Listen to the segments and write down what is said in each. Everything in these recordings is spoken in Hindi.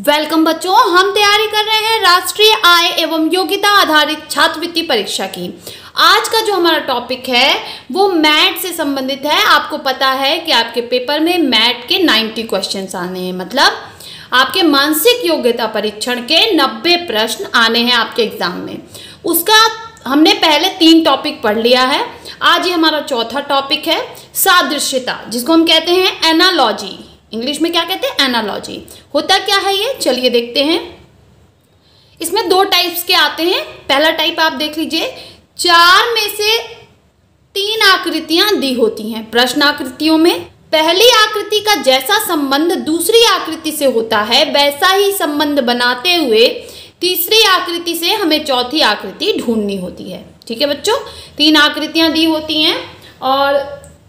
वेलकम बच्चों, हम तैयारी कर रहे हैं राष्ट्रीय आय एवं योग्यता आधारित छात्रवृत्ति परीक्षा की। आज का जो हमारा टॉपिक है वो मैथ से संबंधित है। आपको पता है कि आपके पेपर में मैथ के 90 क्वेश्चंस आने हैं, मतलब आपके मानसिक योग्यता परीक्षण के 90 प्रश्न आने हैं आपके एग्जाम में। उसका हमने पहले 3 टॉपिक पढ़ लिया है। आज ये हमारा चौथा टॉपिक है सादृश्यता, जिसको हम कहते हैं एनालॉजी। इंग्लिश में क्या कहते हैं? एनालॉजी। होता क्या है ये, चलिए देखते हैं। इसमें 2 टाइप्स के आते हैं। पहला टाइप आप देख लीजिए, 4 में से 3 आकृतियां दी होती हैं प्रश्न आकृतियों में। पहली आकृति का जैसा संबंध दूसरी आकृति से होता है वैसा ही संबंध बनाते हुए तीसरी आकृति से हमें चौथी आकृति ढूंढनी होती है। ठीक है बच्चों, 3 आकृतियां दी होती हैं और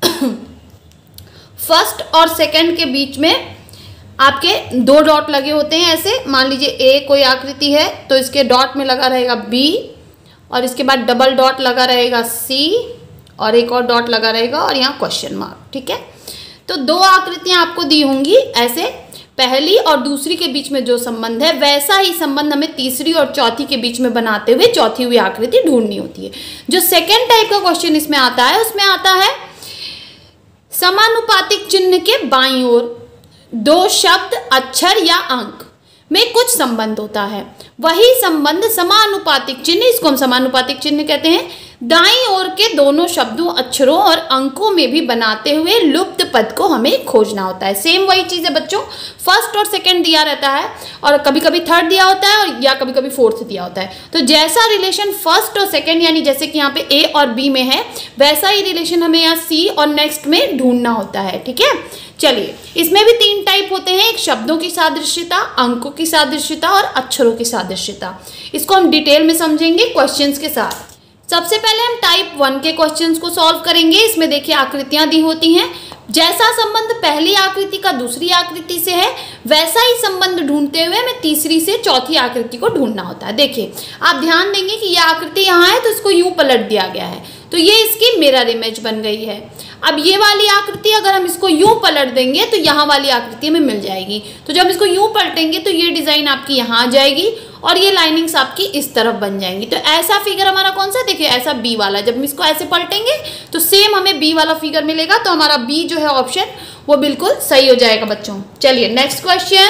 फर्स्ट और सेकंड के बीच में आपके 2 डॉट लगे होते हैं। ऐसे मान लीजिए ए कोई आकृति है तो इसके डॉट में लगा रहेगा बी, और इसके बाद डबल डॉट लगा रहेगा सी, और एक और डॉट लगा रहेगा और यहाँ क्वेश्चन मार्क। ठीक है, तो 2 आकृतियां आपको दी होंगी। ऐसे पहली और दूसरी के बीच में जो संबंध है वैसा ही संबंध हमें तीसरी और चौथी के बीच में बनाते हुए चौथी हुई आकृति ढूंढनी होती है। जो सेकेंड टाइप का क्वेश्चन इसमें आता है उसमें आता है समानुपातिक चिन्ह के बाईं ओर 2 शब्द, अक्षर या अंक में कुछ संबंध होता है। वही संबंध समानुपातिक चिन्ह, इसको हम समानुपातिक चिन्ह कहते हैं, दाईं ओर के दोनों शब्दों, अक्षरों और अंकों में भी बनाते हुए लुप्त पद को हमें खोजना होता है। सेम वही चीज है बच्चों, फर्स्ट और सेकंड दिया रहता है और कभी कभी थर्ड दिया होता है और या कभी कभी फोर्थ दिया होता है। तो जैसा रिलेशन फर्स्ट और सेकंड यानी जैसे कि यहाँ पे ए और बी में है वैसा ही रिलेशन हमें यहाँ सी और नेक्स्ट में ढूंढना होता है। ठीक है, चलिए इसमें भी 3 टाइप होते हैं, एक शब्दों की सादृश्यता, अंकों की सादृश्यता और अक्षरों की सादृश्यता। इसको हम डिटेल में समझेंगे क्वेश्चंस के साथ। सबसे पहले हम टाइप 1 के क्वेश्चंस को सॉल्व करेंगे। इसमें देखिए आकृतियां दी होती हैं, जैसा संबंध पहली आकृति का दूसरी आकृति से है वैसा ही संबंध ढूंढते हुए हमें तीसरी से चौथी आकृति को ढूंढना होता है। देखिए आप ध्यान देंगे कि यह आकृति यहाँ है तो इसको यूं पलट दिया गया है, तो ये इसकी मिरर इमेज बन गई है। अब ये वाली आकृति अगर हम इसको यूं पलट देंगे तो यहाँ वाली आकृति हमें मिल जाएगी। तो जब इसको यूं पलटेंगे तो ये डिजाइन आपकी यहाँ आ जाएगी और ये लाइनिंग्स आपकी इस तरफ बन जाएंगी। तो ऐसा फिगर हमारा कौन सा, देखिए ऐसा बी वाला। जब हम इसको ऐसे पलटेंगे तो सेम हमें बी वाला फिगर मिलेगा। तो हमारा बी जो है ऑप्शन वो बिल्कुल सही हो जाएगा बच्चों। चलिए नेक्स्ट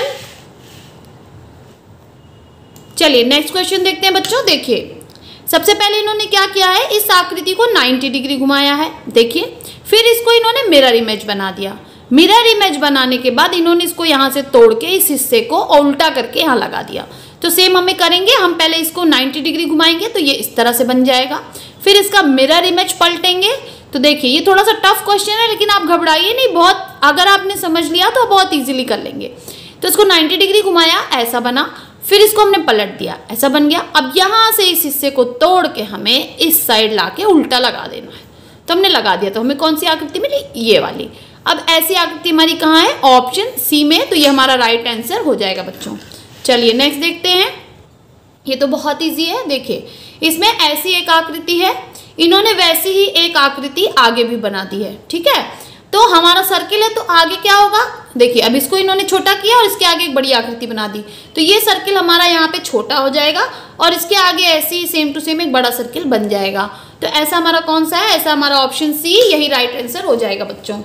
क्वेश्चन देखते हैं बच्चों। देखिए सबसे पहले इन्होंने क्या किया है, इस आकृति को 90 डिग्री घुमाया है। देखिए फिर इसको इन्होंने मिरर इमेज बना दिया। मिरर इमेज बनाने के बाद इन्होंने इसको यहाँ से तोड़ के इस हिस्से को उल्टा करके यहाँ लगा दिया। तो सेम हमें करेंगे, हम पहले इसको 90 डिग्री घुमाएंगे तो ये इस तरह से बन जाएगा। फिर इसका मिरर इमेज पलटेंगे। तो देखिए ये थोड़ा सा टफ क्वेश्चन है लेकिन आप घबराइए नहीं, बहुत अगर आपने समझ लिया तो बहुत ईजिली कर लेंगे। तो इसको 90 डिग्री घुमाया, ऐसा बना। फिर इसको हमने पलट दिया, ऐसा बन गया। अब यहाँ से इस हिस्से को तोड़ के हमें इस साइड ला के उल्टा लगा देना है। तो हमने लगा दिया, तो हमें कौन सी आकृति मिली, ये वाली। अब ऐसी आकृति हमारी कहाँ है, ऑप्शन सी में। तो ये हमारा राइट आंसर हो जाएगा बच्चों। चलिए नेक्स्ट देखते हैं। ये तो बहुत ईजी है। देखिए इसमें ऐसी एक आकृति है, इन्होंने वैसी ही एक आकृति आगे भी बना दी है। ठीक है, तो हमारा सर्किल है तो आगे क्या होगा, देखिए अब इसको इन्होंने छोटा किया और इसके आगे एक बड़ी आकृति बना दी। तो ये सर्किल हमारा यहाँ पे छोटा हो जाएगा और इसके आगे ऐसे ही सेम टू सेम एक बड़ा सर्किल बन जाएगा। तो ऐसा हमारा कौन सा है, ऐसा हमारा ऑप्शन सी, यही राइट आंसर हो जाएगा बच्चों।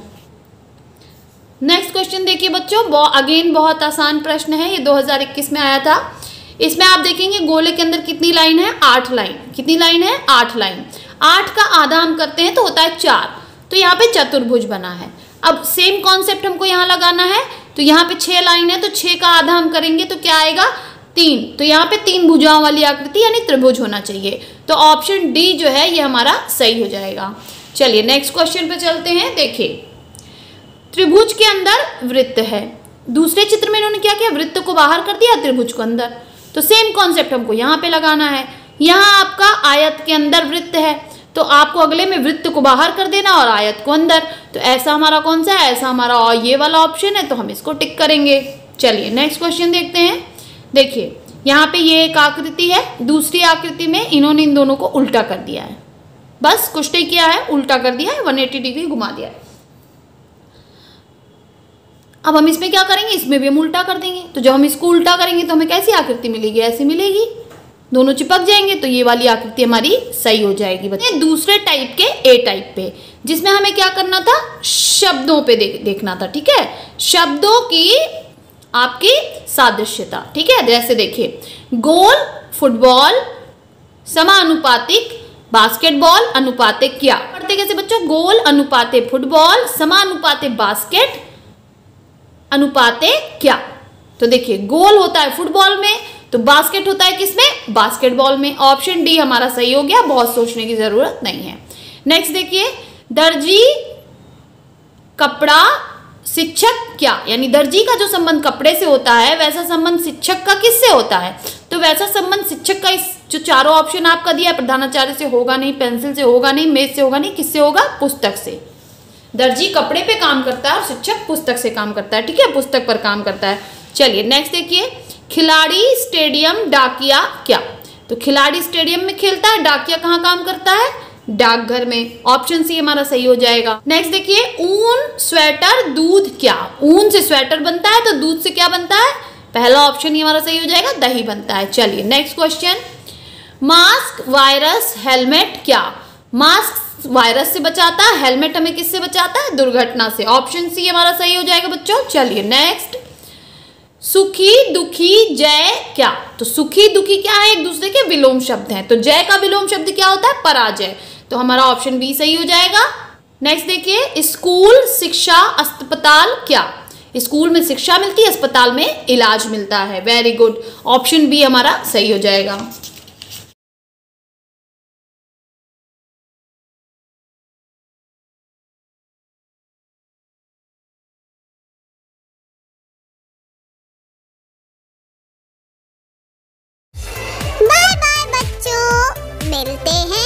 नेक्स्ट क्वेश्चन देखिए बच्चों, अगेन बहुत आसान प्रश्न है, ये 2021 में आया था। इसमें आप देखेंगे गोले के अंदर कितनी लाइन है, 8 लाइन। कितनी लाइन है, 8 लाइन। 8 का आधा हम करते हैं तो होता है 4। तो यहाँ पे चतुर्भुज बना है। अब सेम कॉन्सेप्ट हमको यहाँ लगाना है। तो यहाँ पे 6 लाइन है तो 6 का आधा हम करेंगे तो क्या आएगा, 3। तो यहाँ पे 3 भुजाओं वाली आकृति यानी त्रिभुज होना चाहिए। तो ऑप्शन डी जो है ये हमारा सही हो जाएगा। चलिए नेक्स्ट क्वेश्चन पे चलते हैं। देखिए त्रिभुज के अंदर वृत्त है, दूसरे चित्र में इन्होंने क्या किया, वृत्त को बाहर कर दिया, त्रिभुज को अंदर। तो सेम कॉन्सेप्ट हमको यहाँ पे लगाना है। यहाँ आपका आयत के अंदर वृत्त है तो आपको अगले में वृत्त को बाहर कर देना और आयत को अंदर। तो ऐसा हमारा कौन सा है, ऐसा हमारा और ये वाला ऑप्शन है, तो हम इसको टिक करेंगे। चलिए नेक्स्ट क्वेश्चन देखते हैं। देखिए यहाँ पे ये एक आकृति है, दूसरी आकृति में इन्होंने इन दोनों को उल्टा कर दिया है। बस कुछ नहीं किया है, उल्टा कर दिया है, 180 डिग्री घुमा दिया है। अब हम इसमें क्या करेंगे, इसमें भी हम उल्टा कर देंगे। तो जब हम इसको उल्टा करेंगे तो हमें कैसी आकृति मिलेगी, ऐसी मिलेगी, दोनों चिपक जाएंगे, तो ये वाली आकृति हमारी सही हो जाएगी बच्चे। दूसरे टाइप के ए टाइप पे, जिसमें हमें क्या करना था, शब्दों पे देखना था, ठीक है, शब्दों की आपकी सादृश्यता, ठीक है। जैसे देखिए, गोल फुटबॉल समानुपातिक बास्केटबॉल अनुपाते क्या, पढ़ते कैसे बच्चों, गोल अनुपाते फुटबॉल समानुपाते बास्केट अनुपाते क्या। तो देखिए, गोल होता है फुटबॉल में, तो बास्केट होता है किसमें, बास्केटबॉल में। ऑप्शन डी हमारा सही हो गया, बहुत सोचने की जरूरत नहीं है। नेक्स्ट देखिए, दर्जी कपड़ा शिक्षक क्या, यानी दर्जी का जो संबंध कपड़े से होता है वैसा संबंध शिक्षक का किससे होता है। तो वैसा संबंध शिक्षक का, इस जो चारों ऑप्शन आपका दिया है, प्रधानाचार्य से होगा नहीं, पेंसिल से होगा नहीं, मेज से होगा नहीं, किससे होगा, पुस्तक से। दर्जी कपड़े पे काम करता है और शिक्षक पुस्तक से काम करता है, ठीक है, पुस्तक पर काम करता है। चलिए नेक्स्ट देखिए, खिलाड़ी स्टेडियम डाकिया क्या। तो खिलाड़ी स्टेडियम में खेलता है, डाकिया कहाँ काम करता है, डाकघर में। ऑप्शन सी हमारा सही हो जाएगा। नेक्स्ट देखिए, ऊन स्वेटर दूध क्या। ऊन से स्वेटर बनता है, तो दूध से क्या बनता है, पहला ऑप्शन ही हमारा सही हो जाएगा, दही बनता है। चलिए next question, mask virus helmet क्या। मास्क वायरस से बचाता है, हेलमेट हमें किससे बचाता है, दुर्घटना से। ऑप्शन सी हमारा सही हो जाएगा बच्चों। चलिए नेक्स्ट, सुखी दुखी जय क्या। तो सुखी दुखी क्या है, एक दूसरे के विलोम शब्द हैं। तो जय का विलोम शब्द क्या होता है, पराजय। तो हमारा ऑप्शन बी सही हो जाएगा। नेक्स्ट देखिए, स्कूल शिक्षा अस्पताल क्या। स्कूल में शिक्षा मिलती है, अस्पताल में इलाज मिलता है। वेरी गुड, ऑप्शन बी हमारा सही हो जाएगा। बाय बाय बच्चों, मिलते हैं